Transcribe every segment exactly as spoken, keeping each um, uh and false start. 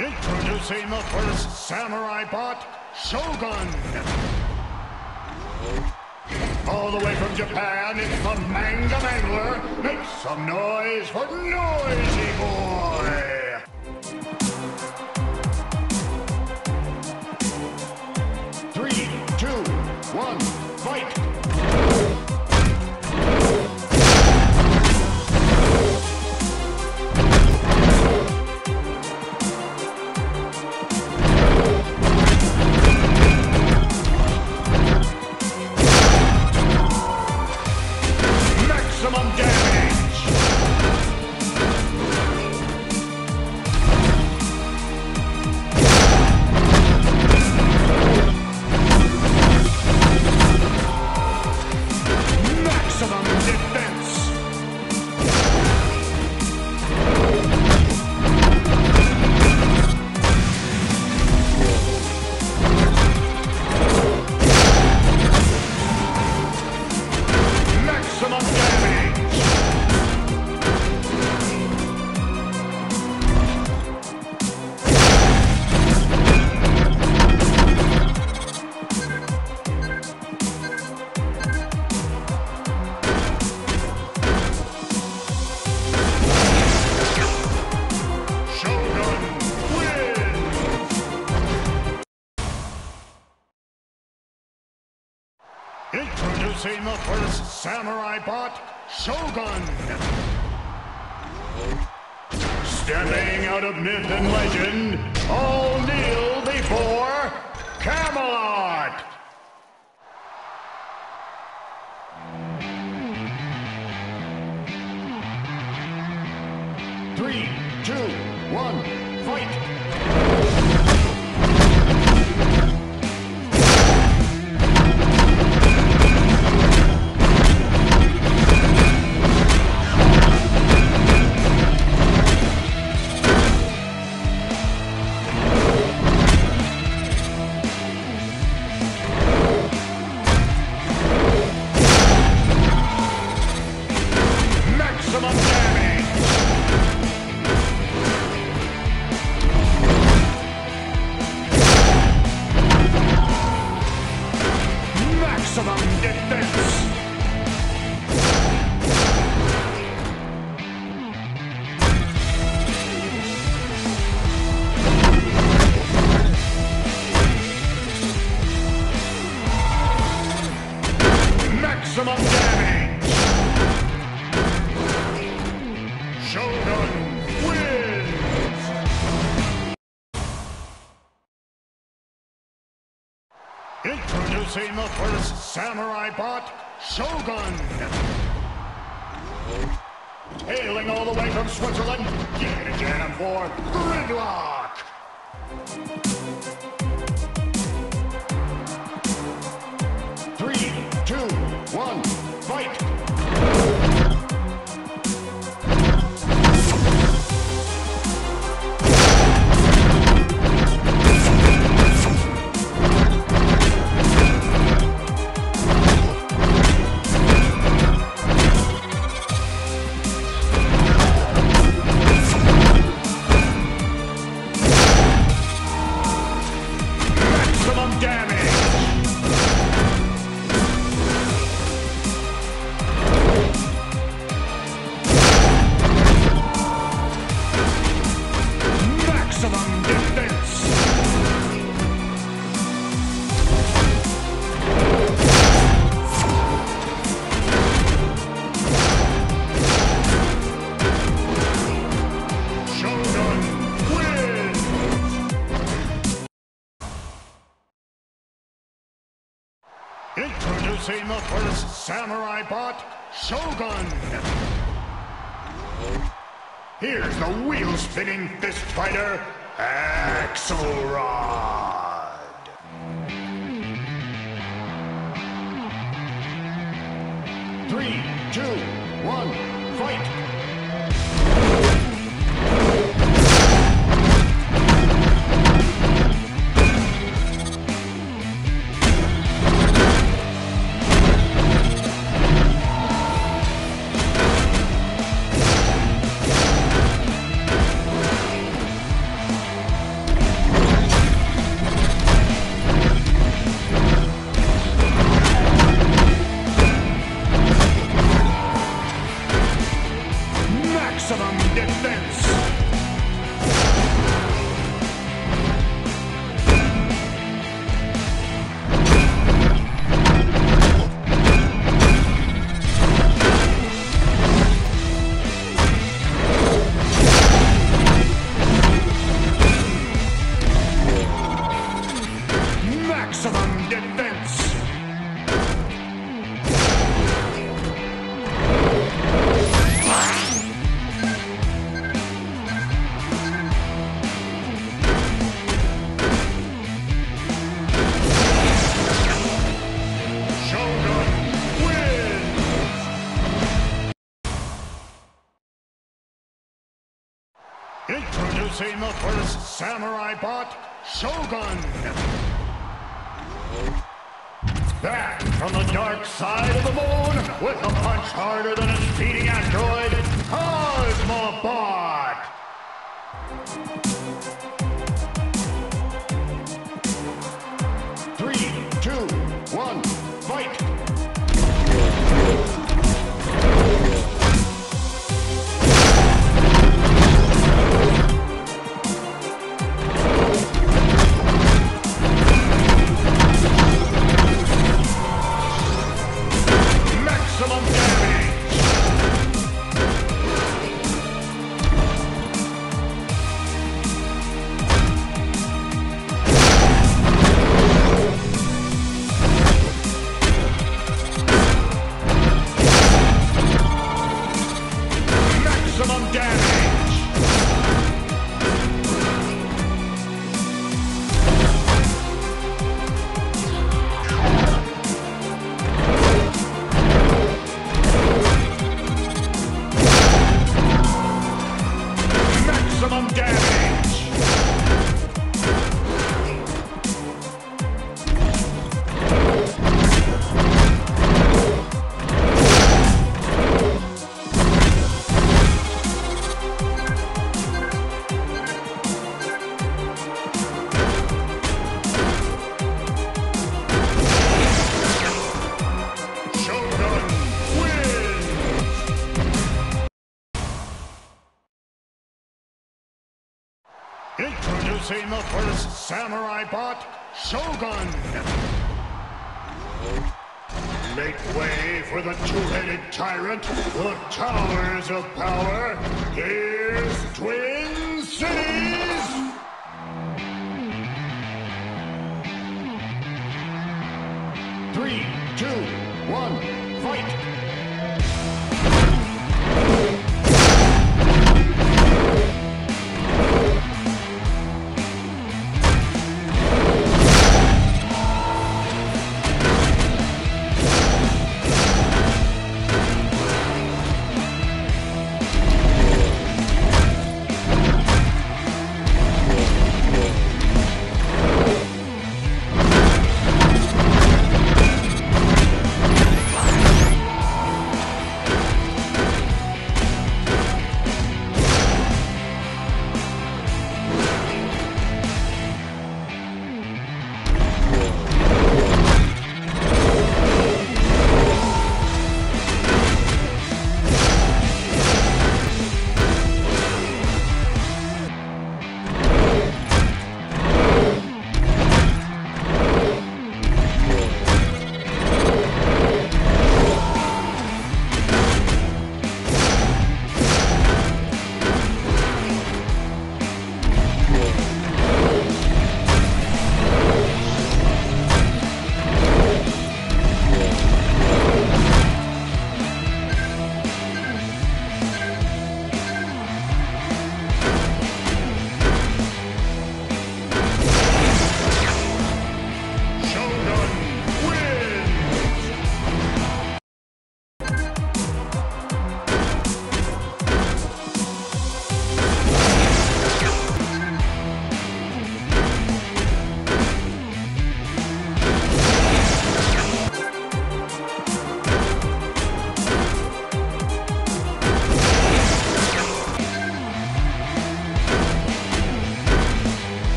Introducing the first samurai bot, Shogun. All the way from Japan, it's the Manga Mangler. Make some noise for Noisy Boy. Three, two, one, fight. Maximum damage! Maximum defense! Maximum damage! Shogun wins! Introducing the first samurai bot, Shogun. Stepping out of myth and legend, all kneel before Camelot. Three, two, one, fight! Maximum damage! Maximum defense! Maximum damage! Shogun wins! Introducing the first samurai bot, Shogun. Hailing all the way from Switzerland, get a jam for Gridlock. Three, two, one, fight! Maximum damage! Maximum defense! Shogun wins! Introducing the first samurai bot, Shogun. Here's the wheel-spinning fist fighter, Axelrod. Three, two, one, fight! Maximum defense. Maximum defense. Introducing the first samurai bot, Shogun. Back from the dark side of the moon with a punch harder than a speeding asteroid, Cosmobot. Three, two, one, fight. Maximum damage! Maximum damage! Maximum damage! Shogun wins! Introducing the first samurai bot, Shogun. Make way for the two-headed tyrant, the Towers of Power. Here's Twin Cities! Three, two, one, fight!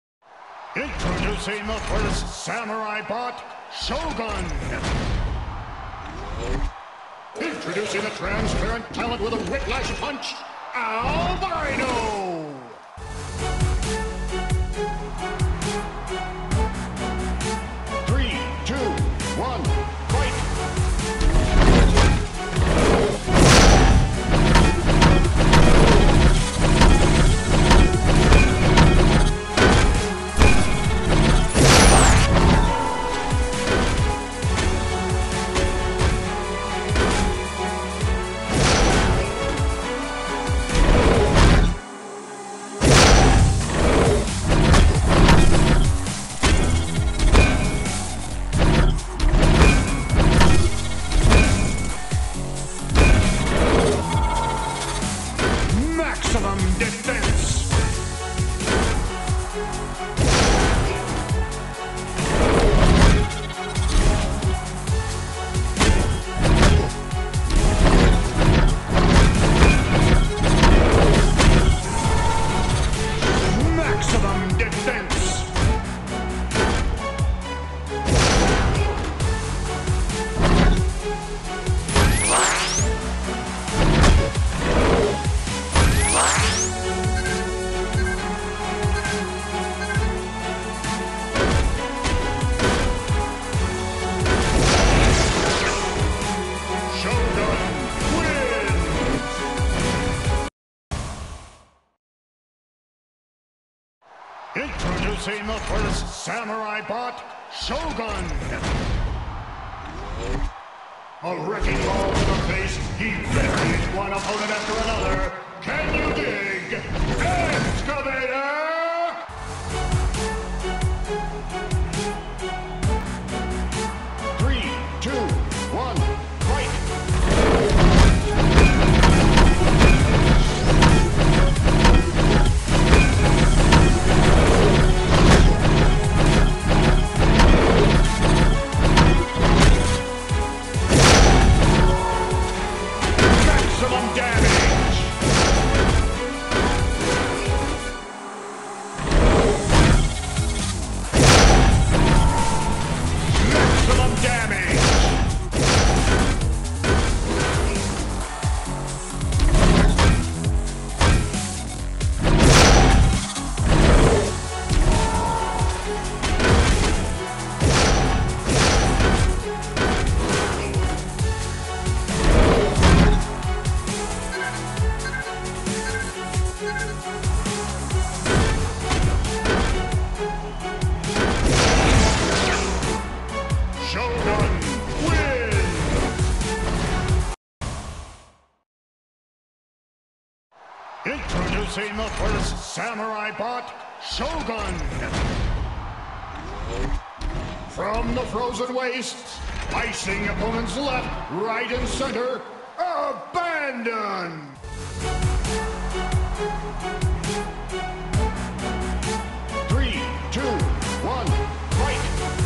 Introducing the first samurai bot, Shogun. Introducing a transparent talent with a whiplash punch, Albino! Three, two, one, fight! Maximum defense! Maximum defense! Introducing the first samurai bot, Shogun! A wrecking ball to the face, he buries one opponent after another. Can you dig? Excavator! Three, two, one, fight! Maximum damage! Maximum damage! Shogun wins! Introducing the first samurai bot, Shogun! From the frozen wastes, icing opponents left, right, and center, abandon! Three, two, one, fight!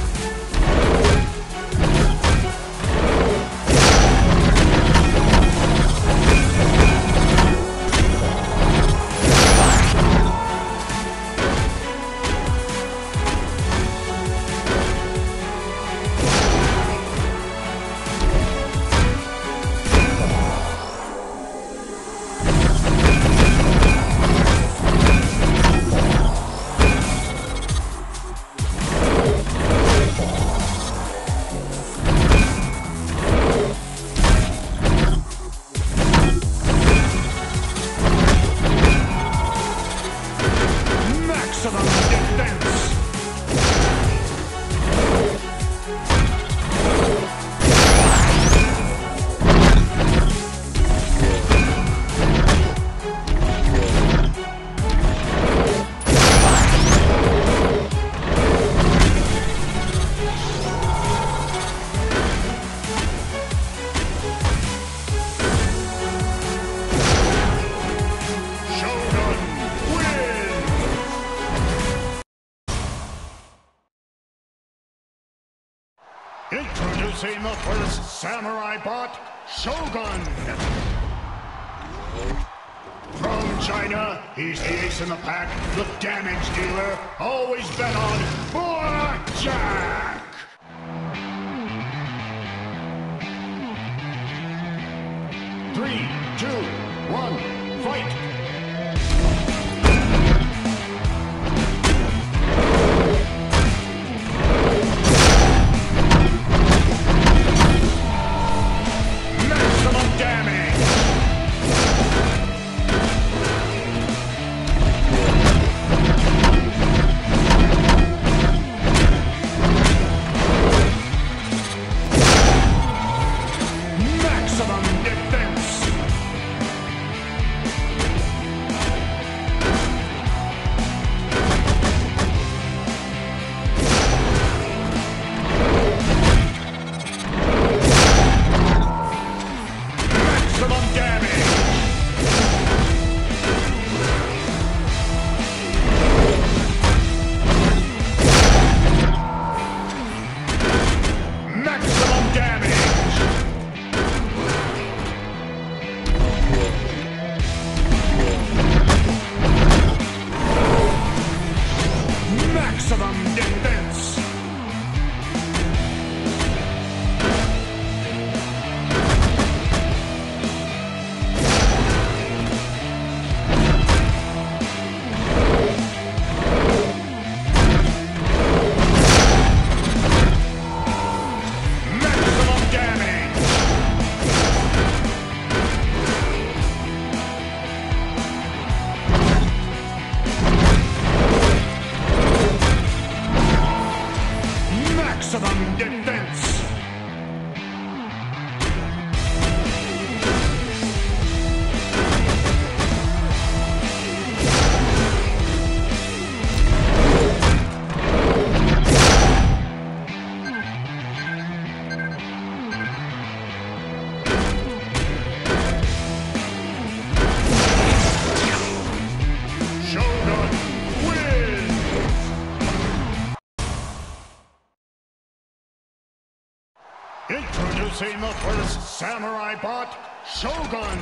Maximum defense! Shogun wins! Introducing the first samurai bot, Shogun! From China, he's the ace in the pack, the damage dealer, always bet on Blackjack! Three, two, one, fight! Maximum damage! Maximum defense! Maximum damage! Maximum damage! Maximum defense! Maximum damage! Maximum defense! Shogun wins! Introducing the first samurai bot, Shogun!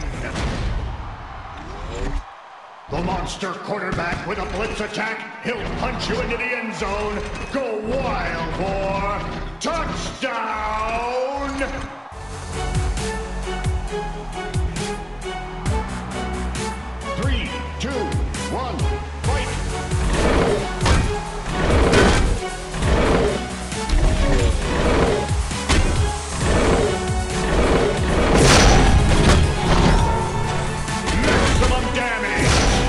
The monster quarterback with a blitz attack, he'll punch you into the end zone, go wild for touchdown! Three, two, one, fight! Maximum damage!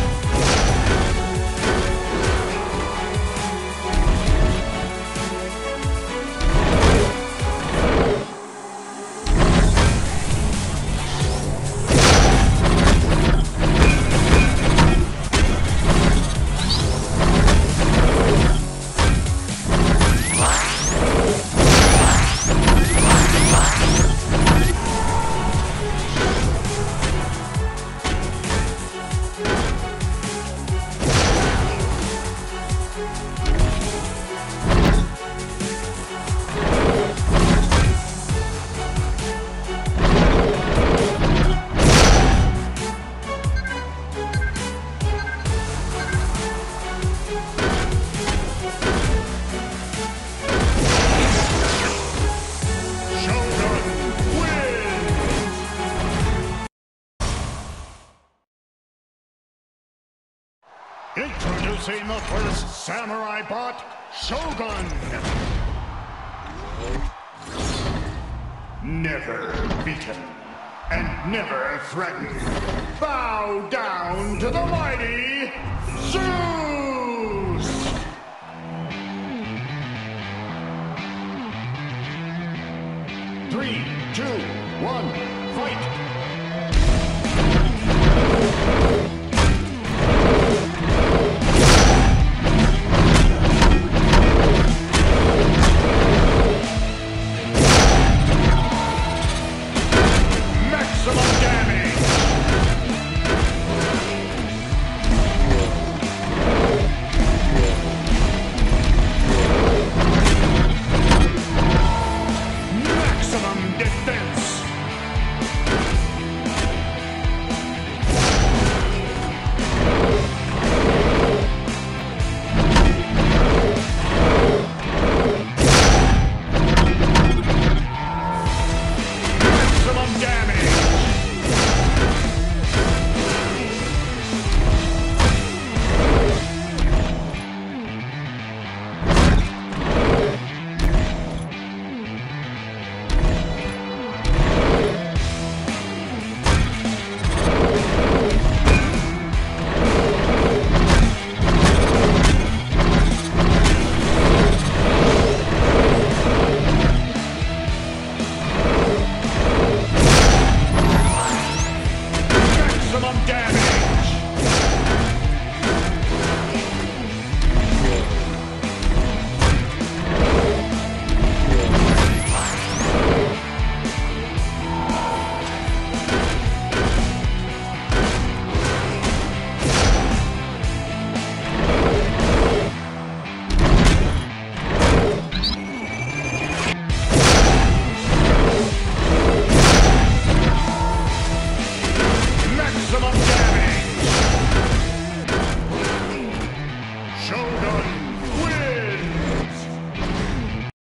Introducing the first samurai bot, Shogun! Never beaten and never threatened. Bow down to the mighty Zeus! Three, two, one, fight!